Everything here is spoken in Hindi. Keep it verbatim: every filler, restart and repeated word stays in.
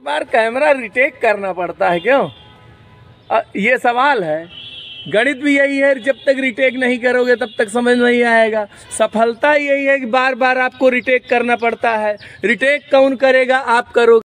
बार कैमरा रिटेक करना पड़ता है क्यों? आ, ये सवाल है। गणित भी यही है, जब तक रिटेक नहीं करोगे तब तक समझ नहीं आएगा। सफलता यही है कि बार बार आपको रिटेक करना पड़ता है। रिटेक कौन करेगा? आप करोगे।